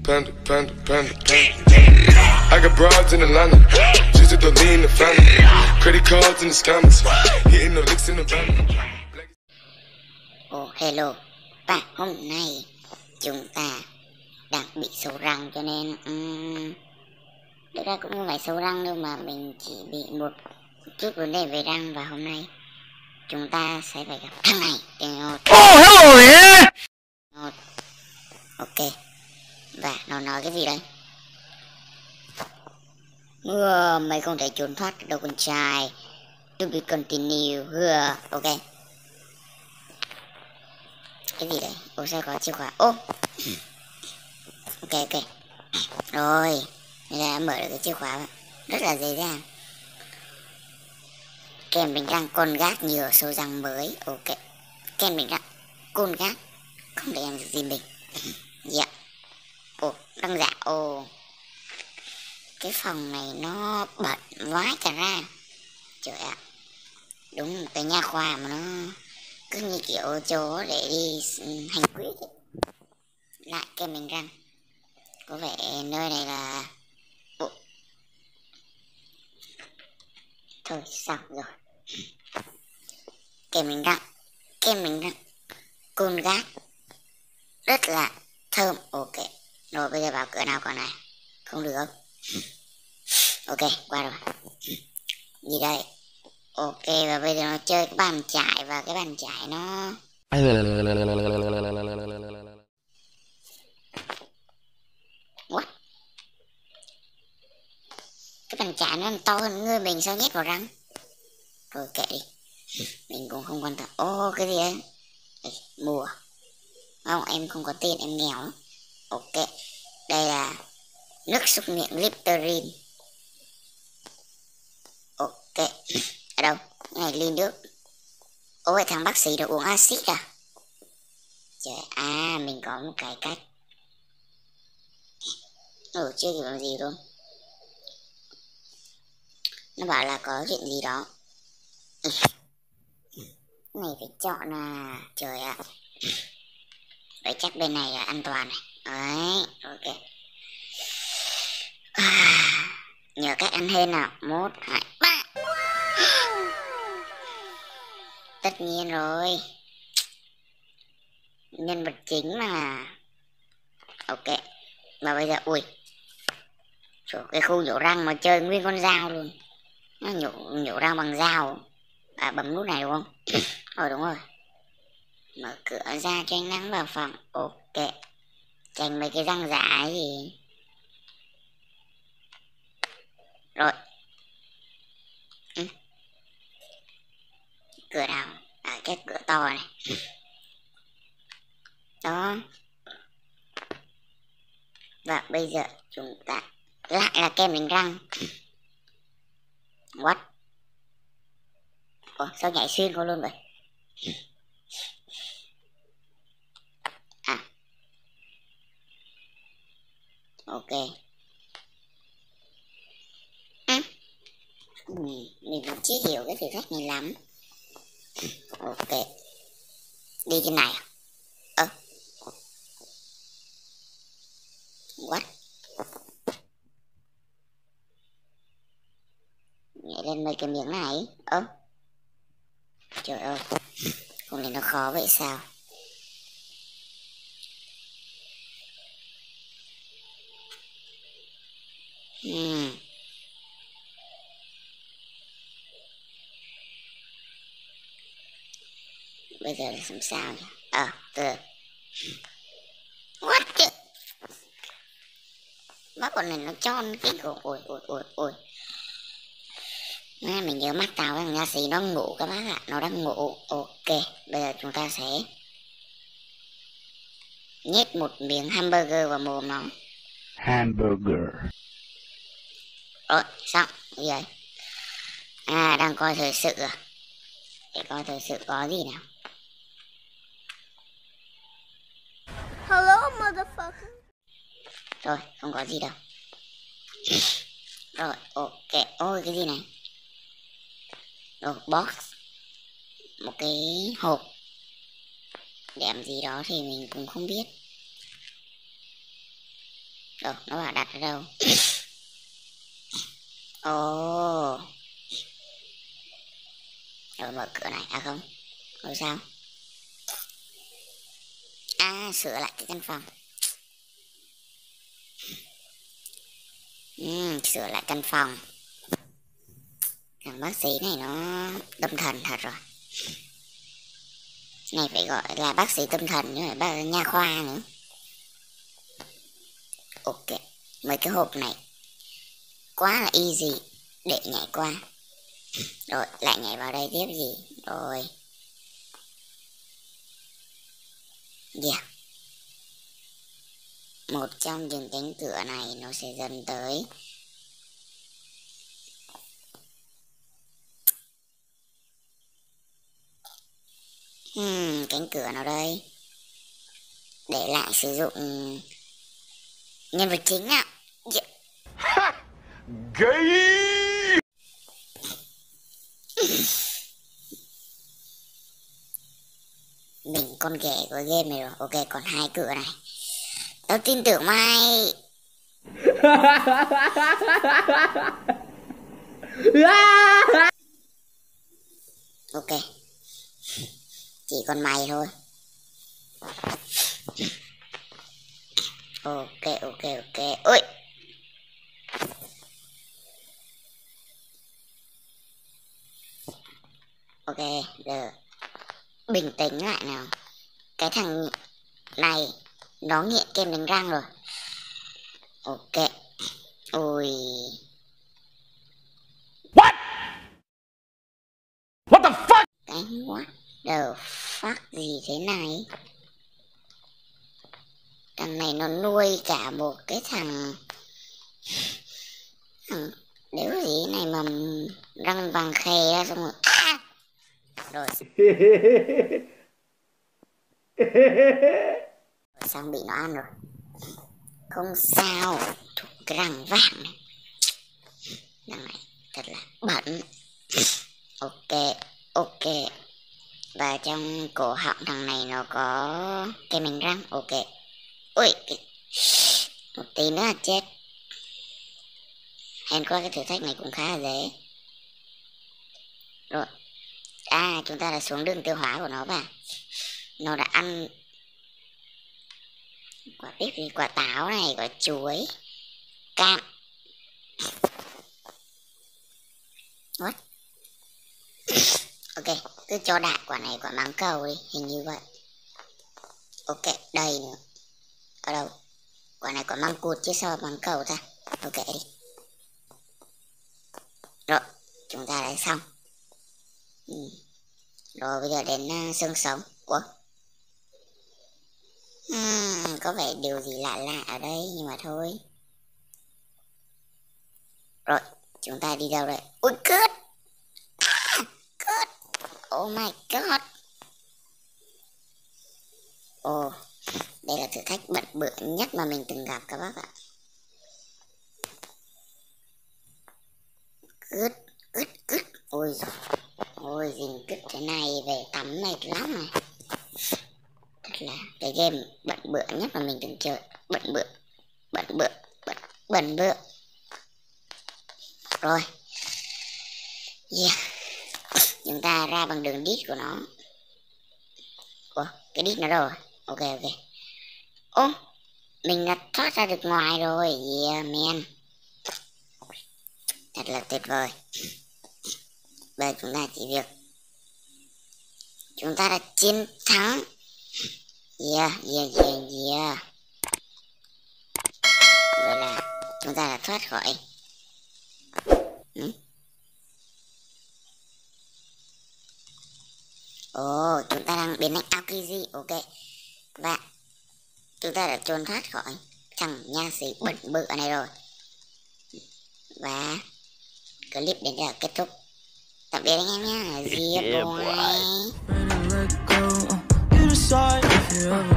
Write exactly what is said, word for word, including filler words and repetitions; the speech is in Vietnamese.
Panda, panda, panda, panda. I got broads in Atlanta, just to lean the family. Credit cards in the scammers, hitting the licks in the van. Oh hello, và hôm nay chúng ta đang bị sâu răng cho nên um, thực ra cũng không phải sâu răng đâu mà mình chỉ bị một chút vấn đề về răng, và hôm nay chúng ta sẽ phải gặp thằng này. Oh hello yeah. Ok, và nó nói cái gì đây? Mưa mày không thể trốn thoát được đâu con trai. To be continue. Hừa. Ok. Cái gì đấy? Ủa sao có chìa khóa? Ô. Ok ok. Rồi. Mình đã mở được cái chìa khóa. Rất là dễ dàng. Kem mình răng con gác nhựa sâu răng mới. Ok. Kem mình răng con gác không để em gì mình. Dạ. Ồ, răng dạ. Ồ. Cái phòng này nó bẩn vãi cả ra. Trời ạ. Đúng cái nha khoa mà nó cứ như kiểu chỗ để đi hành quyết ấy. Lại kem mình răng. Có vẻ nơi này là... Ủa. Thôi xong rồi. Kem mình răng. Kem mình răng côn gác rất là thơm. Ok. Rồi bây giờ vào cửa nào con này? Không được. Ok, qua rồi. Gì đây? Ok, và bây giờ nó chơi cái bàn chải, và cái bàn chải nó... What? Cái bàn chải nó to hơn người mình, sao nhét vào răng? Rồi kệ đi. Mình cũng không quan tâm. Ô, cái gì đấy? Ê, mua. Không, em không có tiền, em nghèo lắm. Ok, đây là nước súc miệng Listerine. Ok, ở đâu? Cái này ly nước. Ôi, thằng bác sĩ được uống axit à? Trời, à, mình có một cái cách. Ừ, chưa kịp làm gì luôn. Nó bảo là có chuyện gì đó. Này phải chọn à. Trời ạ. Đấy, chắc bên này là an toàn này. Đấy, ok. À, nhờ cách ăn hên nào. Một, hai, ba. Tất nhiên rồi. Nhân vật chính mà. Ok. Và bây giờ, ui. Trời, cái khu nhổ răng mà chơi nguyên con dao luôn. Nó nhổ, nhổ răng bằng dao. À, bấm nút này đúng không? Ờ đúng rồi. Mở cửa ra cho ánh nắng vào phòng. Ok. Tránh mấy cái răng giả ấy gì. Rồi. Ừ. Cửa nào? À, cái cửa to này. Đó. Và bây giờ chúng ta lại là kem đánh răng. What? Ủa, sao nhảy xuyên qua luôn vậy? À. Ok. À. Mình cũng chưa hiểu cái thử thách này lắm. Ok. Đi trên này à? Ơ. What? Nhảy lên mấy cái miếng này. Ơ. Trời ơi. Không lẽ nó khó vậy sao? Hmm. Bây giờ làm sao nhỉ? Ờ, à, từ what chứ? Bác con này nó tròn cái cổ. Ôi ôi ôi ôi. Má, mình nhớ mắt tao thằng nha sĩ nó ngủ các bác ạ. Nó đang ngủ. Ok, bây giờ chúng ta sẽ nhét một miếng hamburger vào mồm nó. Hamburger. Rồi, xong. Gì vậy? À, đang coi thời sự à? Để coi thời sự có gì nào. Hello, motherfucker. Rồi, không có gì đâu. Rồi, ok. Ôi, cái gì này? Rồi, box. Một cái hộp. Để làm gì đó thì mình cũng không biết. Đâu, nó bảo đặt ở đâu? Ồ. Rồi mở cửa này, à không? Rồi sao? À, sửa lại cái căn phòng. Ừ, sửa lại căn phòng. Thằng bác sĩ này nó tâm thần thật rồi. Này phải gọi là bác sĩ tâm thần nhưng mà bác nha khoa nữa. Ok, mấy cái hộp này quá là easy để nhảy qua. Rồi, lại nhảy vào đây tiếp gì? Rồi. Yeah. Một trong những cánh cửa này nó sẽ dẫn tới hmm, cánh cửa nào đây? Để lại sử dụng nhân vật chính ạ. Yeah. Gay. Mình con ghẻ của game này rồi. Ok, còn hai cửa này. Tao tin tưởng mày. Ok. Chỉ còn mày thôi. Ok, ok, ok. Ôi. Ok, giờ bình tĩnh lại nào. Cái thằng này nó nghiện kem đánh răng rồi. Ok. Ui. What? What the fuck? Cái what the fuck gì thế này? Thằng này nó nuôi cả một cái thằng thằng đéo gì này mà răng vàng khè ra xong rồi. À! Rồi. Rồi xong bị nó ăn rồi. Không sao. Thuộc cái răng vàng này. Răng này thật là bẩn. Ok. Ok. Và trong cổ họng thằng này nó có kem đánh răng. Ok. Ui. Một tí nữa là chết. Hèn qua cái thử thách này cũng khá là dễ. Rồi. À, chúng ta đã xuống đường tiêu hóa của nó và nó đã ăn quả biết gì, quả táo này, quả chuối, cam. What? Ok, cứ cho đại quả này quả máng cầu đi, hình như vậy. Ok, đây nữa. Ở đâu? Quả này quả măng cụt chứ sao máng cầu ta? Ok đi. Rồi, chúng ta đã xong. Ừ. Rồi bây giờ đến uh, xương sống. Ủa? Hmm, có vẻ điều gì lạ lạ ở đây nhưng mà thôi. Rồi, chúng ta đi đâu đây? Ui, cướp! À, cướp! Oh my god! Ồ, oh, đây là thử thách bận bựa nhất mà mình từng gặp các bác ạ. Cướp, cướp, cướp! Ôi giời! Ôi, dính cứt thế này về tắm mệt lắm này. Thật là cái game bận bựa nhất mà mình từng chơi. Bận bựa, bận bựa, bận, bận bựa. Rồi. Yeah. Chúng ta ra bằng đường đít của nó. Ủa, cái đít nó đâu rồi? Ok, ok. Ô, mình đã thoát ra được ngoài rồi. Yeah, man. Thật là tuyệt vời. Bây giờ chúng ta chỉ việc chúng ta đã chiến thắng. Yeah, yeah, yeah, yeah. Vậy là chúng ta đã thoát khỏi. Ừ? Ồ, oh, chúng ta đang biến thành Aokiji. Ok. Và chúng ta đã trốn thoát khỏi thằng nha sĩ bẩn bự này rồi. Và clip đến giờ kết thúc. Tạm biệt anh em nhé. Yeah, boy.